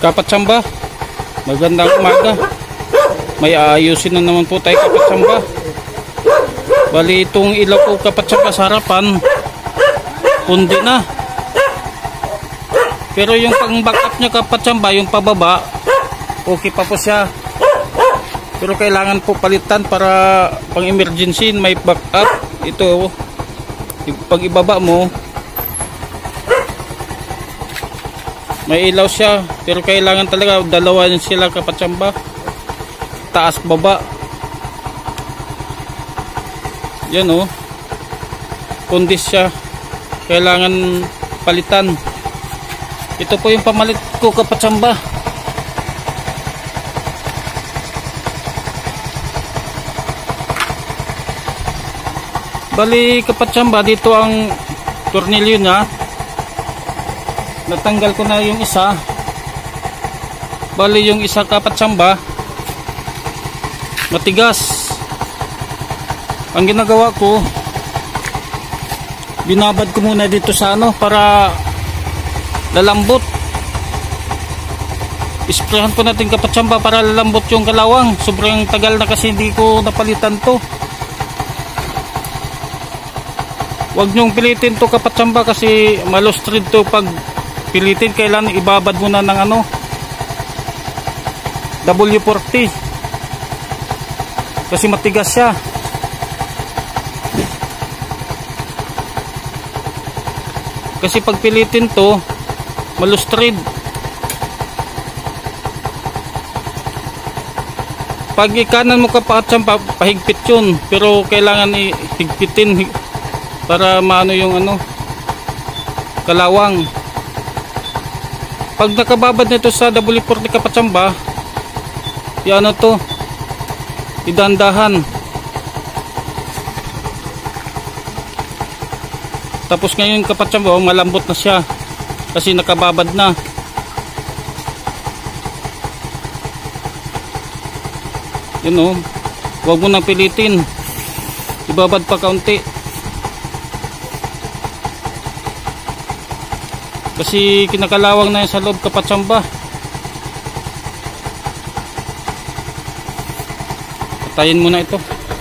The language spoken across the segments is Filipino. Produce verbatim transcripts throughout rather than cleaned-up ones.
Kapatsamba, magandang umaga. May ayusin na naman po tayo, kapatsamba. Bali itong ilaw ko, kapatsamba, sa harapan pundi na. Pero yung pang backup nya, kapatsamba, yung pababa, okay pa po siya. Pero kailangan po palitan para pang emergency, may backup. Ito, pag ibaba mo, may ilaw siya, pero kailangan talaga dalawa sila, kapatsamba, taas baba. Yan o, kundis siya, kailangan palitan. Ito po yung pamalit ko, kapatsamba. Bali, kapatsamba, dito ang tornilyo nya. Natanggal ko na yung isa. Bali yung isa, kapatsamba, matigas. Ang ginagawa ko, binabad ko muna dito sa ano para lalambot. Isprayan ko natin, kapatsamba, para lalambot yung kalawang. Sobrang tagal na kasi hindi ko napalitan to. Huwag nyong pilitin to, kapatsamba, kasi malustrid to pag pilitin. Kailangan ibabad muna ng ano, W forty, kasi matigas siya. Kasi pag pilitin to, malustrid. Pag ikanan mo, kapatsamba, pahigpit yun, pero kailangan ihigpitin para maano yung ano, kalawang. Pag nakababad nito sa W forty, kapatsamba, yan ano to, idandahan. Tapos ngayon, kapatsamba, malambot na siya kasi nakababad na. Yun o, huwag mo nang pilitin, ibabad pa kaunti. Kasi kinakalawang na yan sa loob, kapatsamba. Patayin muna ito.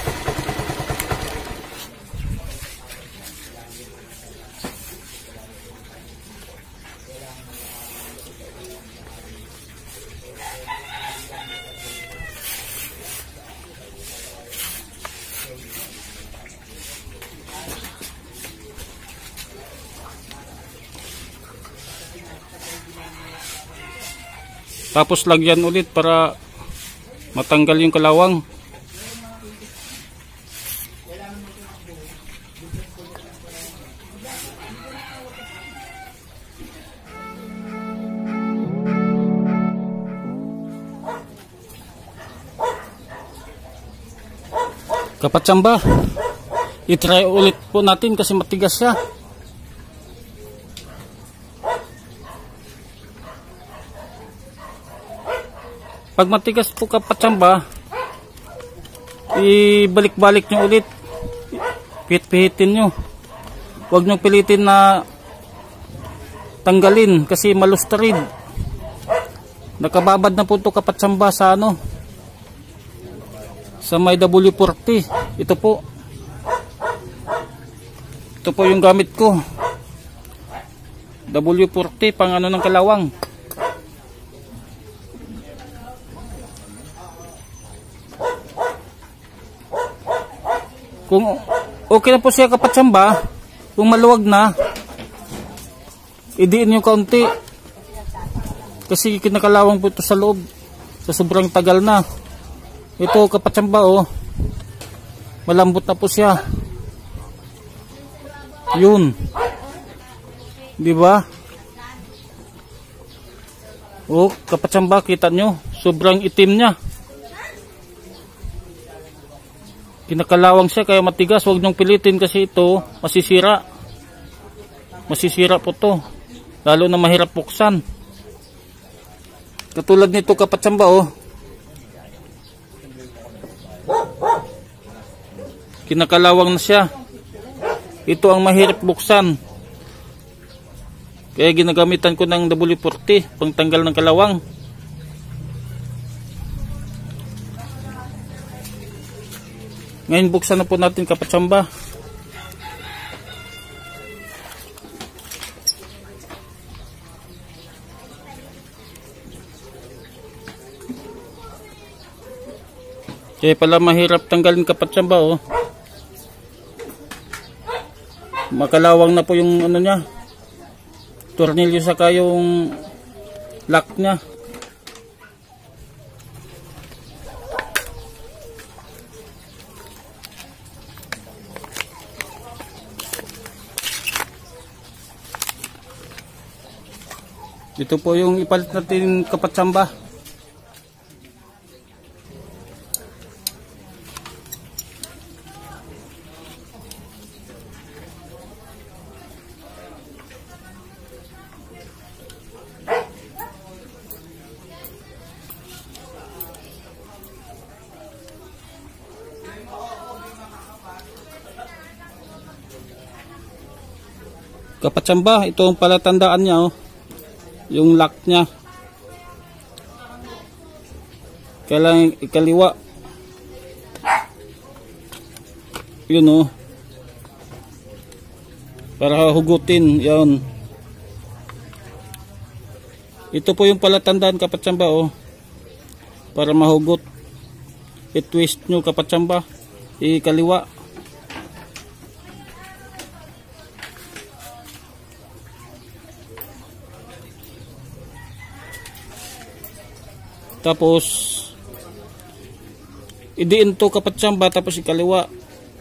Tapos lagyan ulit para matanggal yung kalawang. Kapatsamba, i-try ulit po natin kasi matigas siya. Pag matigas po, kapatsamba, ibalik-balik nyo ulit, pihit-pihitin nyo. Huwag nyo pilitin na tanggalin kasi malustrid. Nakababad na po ito, kapatsamba, sa ano, sa may W forty. Ito po, ito po yung gamit ko, W forty, pang ano ng kalawang. Kung okay na po siya, kapatsamba, kung maluwag na, idiin nyo kaunti kasi kinakalawang po ito sa loob sa sobrang tagal na. Ito, kapatsamba, oh, malambot na po siya. Yun, di ba? Oh, kapatsamba, kita nyo, sobrang itim niya. Kinakalawang siya kaya matigas. Huwag nyong pilitin kasi ito masisira. Masisira po to, lalo na mahirap buksan. Katulad nito, kapatsamba, oh, kinakalawang na siya. Ito ang mahirap buksan. Kaya ginagamitan ko ng W forty pang tanggal ng kalawang. Ngayon buksan na po natin kapatsamba. Kaya pala mahirap tanggalin kapatsamba, oh. Makalawang na po yung ano niya, tornilyo saka yung lock niya. Ito po yung ipalit natin kapatsamba. Kapatsamba, ito ang palatandaan niya, oh. Yung lock niya. Kailangan ikaliwa. Yun, oh. Para hugutin, yun. Ito po yung palatandaan, kapatsamba, oh. Para mahugot. I-twist nyo, kapatsamba. Ikaliwa. Tapos idiin to kapatsamba, tapos ikaliwa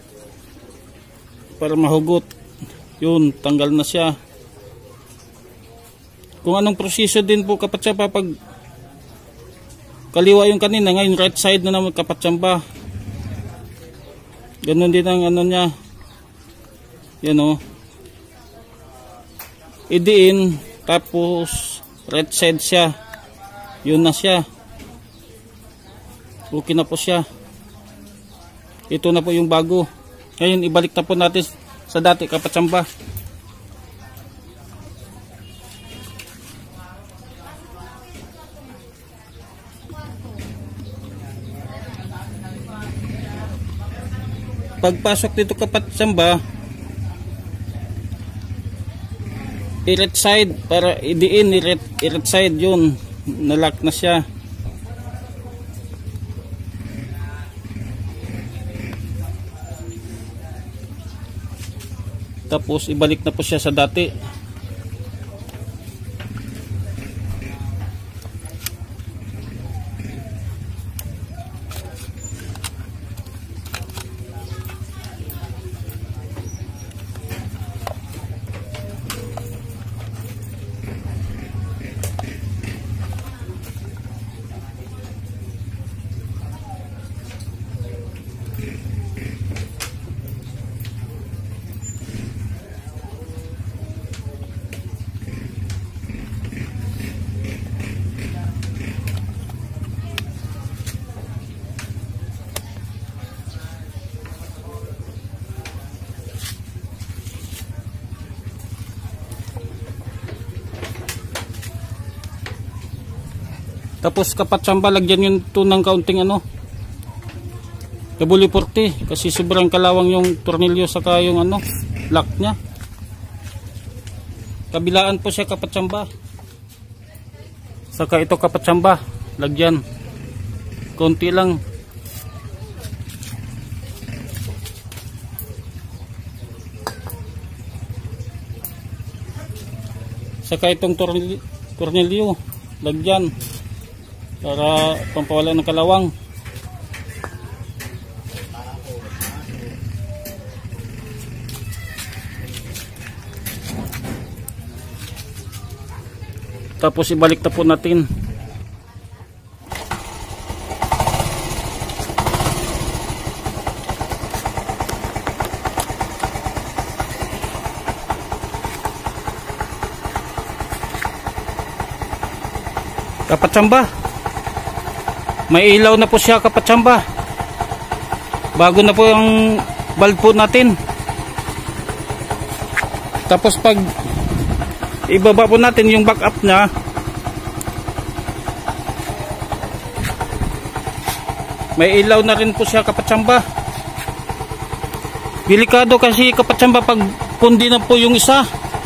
para mahugot. Yun, tanggal na siya. Kung anong proseso din po kapatsamba pag kaliwa yung kanina, ngayon right side na naman kapatsamba. Ganun din ang ano niya. Yan, oh. Idiin, tapos right side siya. Yun na siya. Okay na po siya. Ito na po yung bago. Ngayon ibalik na po natin sa dati kapatsamba. Pagpasok dito kapatsamba, i-right side para idiin, i-right side, yun. Nalock na siya. Tapos ibalik na po siya sa dati. Tapos kapatsamba, lagyan yun to ng kaunting ano, W forty, kasi sobrang kalawang yung tornilyo saka yung ano, lock nya. Kabilaan po siya kapatsamba. Saka ito kapatsamba, lagyan konti lang. Saka itong tornilyo, tornilyo lagyan para pampawala ng kalawang. Tapos ibalik na po natin. Kapatsamba, may ilaw na po siya kapatsamba. Bago na po yung bulb po natin. Tapos pag ibaba po natin yung backup niya. May ilaw na rin po siya, kapatsamba. Delikado kasi, kapatsamba, pag pundi na po yung isa.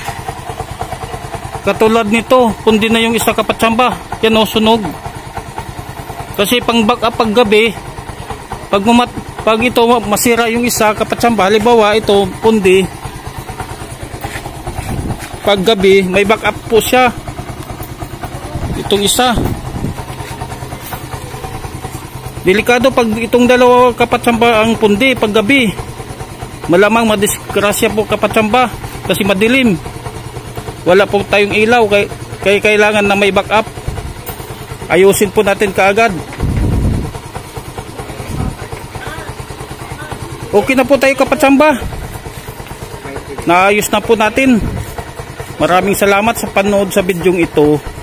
Katulad nito, pundi na yung isa, kapatsamba. Yan o, sunog. Kasi pang backup pag gabi, pag, mumat, pag ito masira yung isa, kapatsamba, halimbawa ito, pundi, pag gabi, may backup po siya. Itong isa. Delikado pag itong dalawa, kapatsamba, ang pundi pag gabi. Malamang madisgrasya po, kapatsamba, kasi madilim. Wala po tayong ilaw, kay, kay kailangan na may backup. Ayusin po natin kaagad. Okay na po tayo, kapatsamba. Naayos na po natin. Maraming salamat sa panood sa bidyong ito.